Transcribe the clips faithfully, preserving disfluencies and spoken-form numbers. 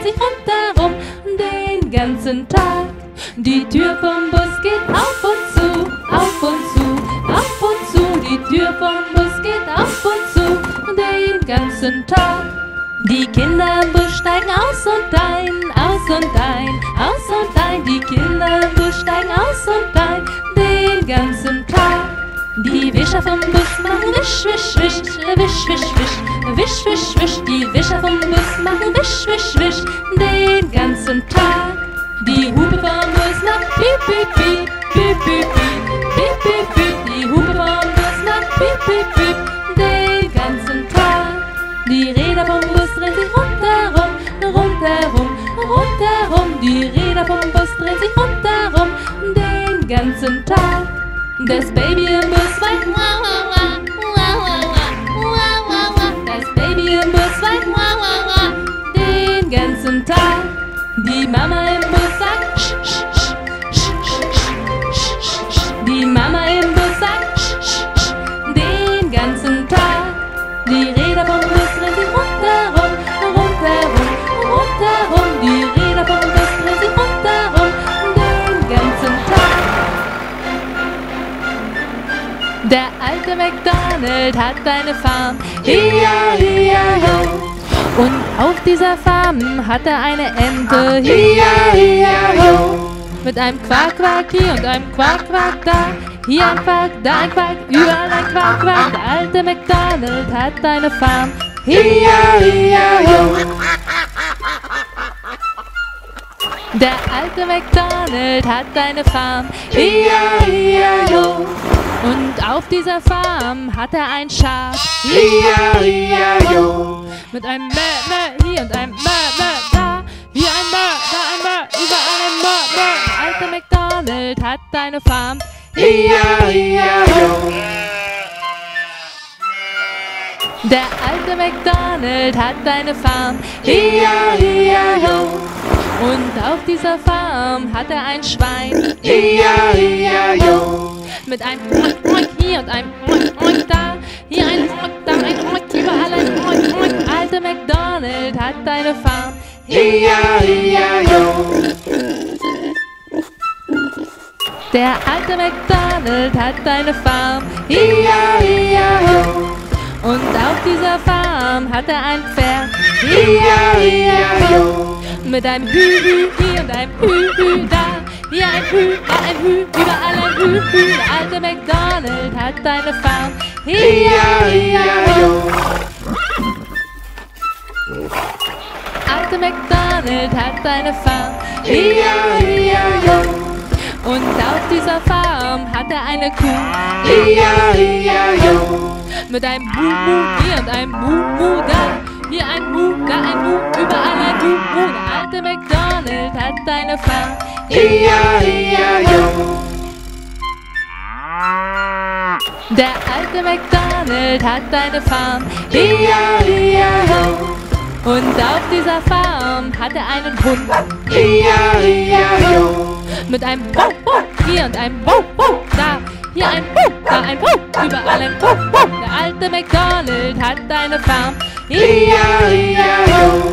sich rundherum den ganzen Tag. Die Tür vom Bus geht auf und zu, auf und zu, auf und zu. Die Tür vom Bus geht auf und zu den ganzen Tag. Die Kinder im Bus steigen aus und ein, aus und ein, aus und ein. Die Kinder im Bus steigen aus und ein den ganzen Tag. Die Wischer vom Bus machen wisch, wisch, wisch, wisch, wisch, wisch, wisch, wisch, wisch. Die Wischer vom Bus machen wisch, wisch, wisch den ganzen Tag. Die Hupe vom Bus macht piep, piep, piep, piep, piep, piep, piep, piep. Die Hupe vom Bus macht piep, piep, piep den ganzen Tag. Die Räder vom Bus drehen sich rundherum, rundherum, rundherum. Die Räder vom Bus drehen sich rundherum den ganzen Tag. Das Baby im Bus weint, wah, wah, wah, wah, wah, wah, wah, wah. Das Baby im Bus weint, wah, wah, wah, den ganzen Tag. Die Mama im Bus sagt, sch, sch, sch, sch, sch, sch, sch. Die Mama im Bus sagt, sch, sch, sch, den ganzen Tag. Die Räder vom Bus drehen sich rundherum, rundherum, rundherum. Die Räder vom Bus drehen sich rundherum den ganzen Tag. Der alte McDonald hat eine Farm, hi-ja, hi-ja, ho. Und auf dieser Farm hat er eine Ente, hi-ja, hi-ja, ho. Mit einem Quack, Quack hier und einem Quack, Quack da. Hier ein Quack, da ein Quack, überall ein Quack, Quack. Der alte McDonald hat eine Farm, hi-ja, hi-ja, ho. Der alte McDonald hat eine Farm, hi-ja, hi-ja, ho. Und auf dieser Farm hat er ein Schaf, hi-ja, hi-ja, ho. Mit einem Mö, Mö hier und einem Mö, Mö da. Hier ein Mö, da ein Mö, überall ein Mö, Mö. Der alte McDonald hat eine Farm, hi-ja, hi-ja, ho. Der alte McDonald hat eine Farm, hi-ja, hi-ja, ho. Und auf dieser Farm hat er ein Schwein, hi-ja, hi-ja, ho. Mit einem Oink, Oink hier und einem Oink, Oink da. Hier ein Oink, da ein Oink, überall ein Oink, Oink. Der alte McDonald hat eine Farm, hi-ja, hi-ja, ho. Der alte McDonald hat eine Farm, hi-ja, hi-ja, ho. Und auf dieser Farm hat er ein Pferd, hi-ja, hi-ja, ho. Mit einem Hü-Hü hier und einem Hü-Hü da. Hier ein Hü, da ein Hü, überall ein Hü-Hü. Der alte McDonald hat eine Farm, hi-ja, hi-ja, ho. Alte McDonald hat eine Farm, hi-ja, hi-ja, ho. Und auf dieser Farm hat er eine Kuh, hi-ja, hi-ja, ho. Mit einem Mu-Mu hier und einem Mu-Mu da. Hier ein Mu, da ein Mu, überall ein Mu-Mu. Der alte McDonald hat eine Farm, hi-ja, hi-ja, ho. Der alte McDonald hat eine Farm, hi-ja, hi-ja, ho. Und auf dieser Farm hat er einen Hund, hi-ja, hi-ja, ho. Mit einem Wow, Wow hier und einem Wow, Wow da. Hier ein Wow, da ein Wow, überall ein Wow, Wow. Der alte McDonald hat eine Farm, hi-ja, hi-ja, ho.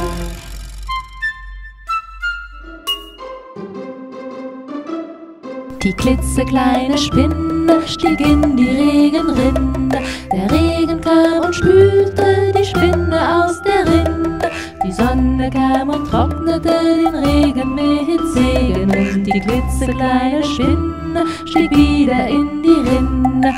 Die klitzekleine Spinne stieg in die Regenrinne. Der Regen kam und spülte die Spinne aus der Rinne. Die Sonne kam und trocknete den Regen mit Segen. Und die klitzekleine Spinne stieg wieder in die Rinne.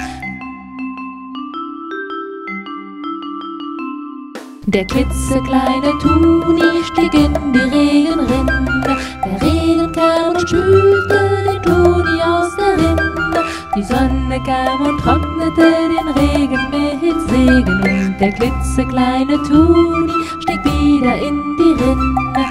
Der klitzekleine Tuni stieg in die Regenrinne. Der Regen kam und spülte den Tuni aus der Rinne. Die Sonne kam und trocknete den Regen mit Segen. Und der klitzekleine Tuni stieg wieder in die Rinne.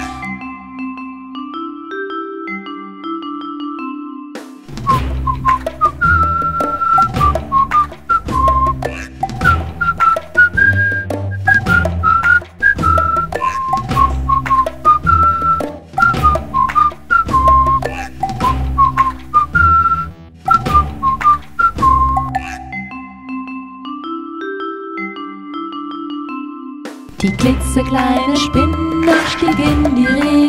Die klitzekleine Spinne stieg in die Regenrinne.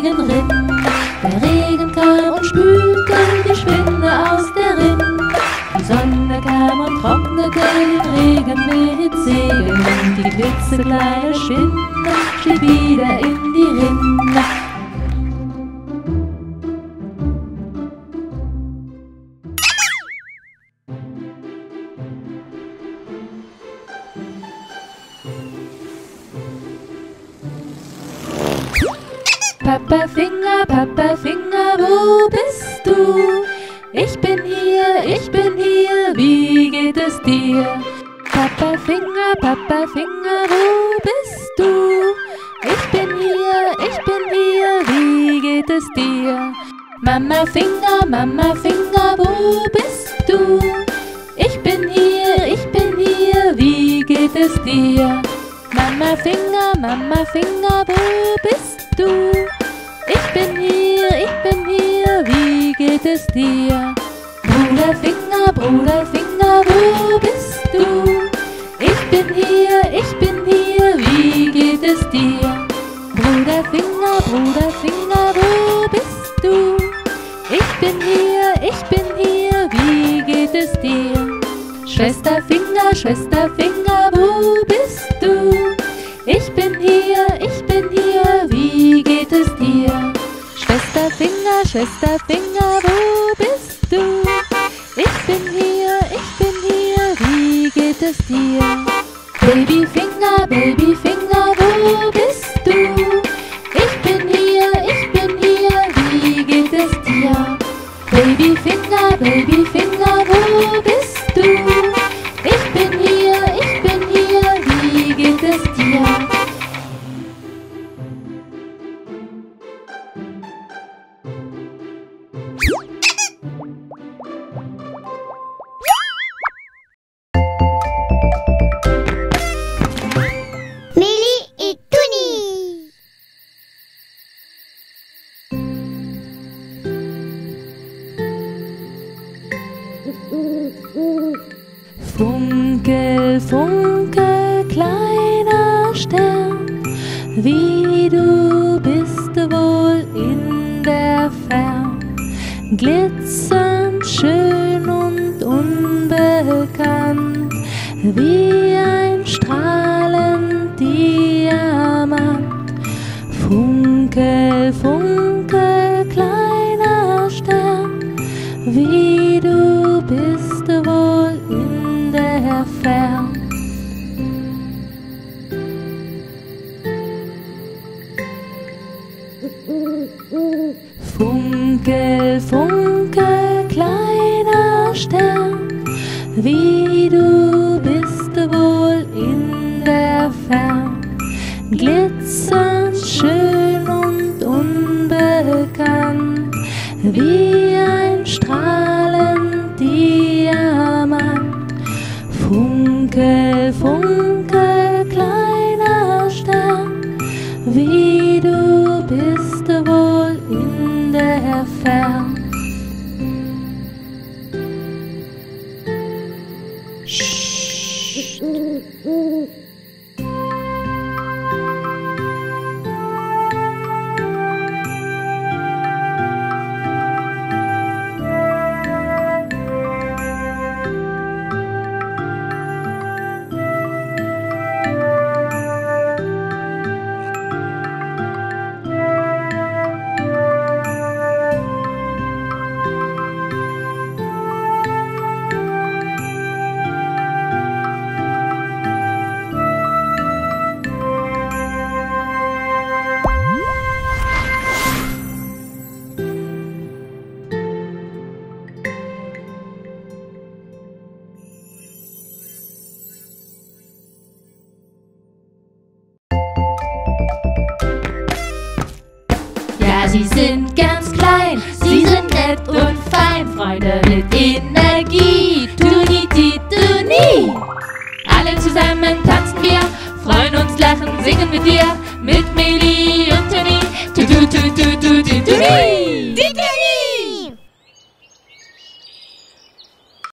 und die klitzekleine Spinne steht wieder in die Rinde. Papa Finger, Papa Finger, wo bist du? Ich bin hier, ich bin hier, wie geht es dir? Papa Finger, Papa Finger, wo bist du? Ich bin hier, ich bin hier, wie geht es dir? Mama Finger, Mama Finger, wo bist du? Ich bin hier, ich bin hier, wie geht es dir? Mama Finger, Mama Finger, wo bist du? Ich bin hier, ich bin hier, wie geht es dir? Bruder Finger, Bruder Finger, wo bist du? Ich bin hier, ich bin hier, wie geht es dir? Bruder Finger, Bruder Finger, wo bist du? Ich bin hier, ich bin hier, wie geht es dir? Schwester Finger, Schwester Finger, wo bist du? Ich bin hier, ich bin hier, wie geht es dir? Schwester Finger, Schwester Finger, wo bist du? Ich bin hier, ich bin hier, wie geht es dir? Baby Finger, Baby Finger, wo bist du? Ich bin hier, ich bin hier, wie geht es dir? Baby Finger, Baby Finger, wo bist du? Ich bin hier, ich bin hier, wie geht es dir? Funkel, funkel, kleiner Stern, wie du bist wohl in der Fern, glitzernd, schön und unbekannt, wie ein strahlend Diamant. Funkel, funkel, kleiner Stern, wie du bist wohl in der Fern. Funkel, funkel, kleiner Stern, wie du bist wohl in der Fern, glitzernd, schön und unbekannt, wie ein strahlend Diamant. Funkel, funkel, kleiner Stern, wie du bist wohl in der Fern. Sie sind ganz klein, sie sind nett und fein, Freunde mit Energie, Tuni-Ti-Tuni. Alle zusammen tanzen wir, freuen uns, lachen, singen mit dir, mit Meli und Toni.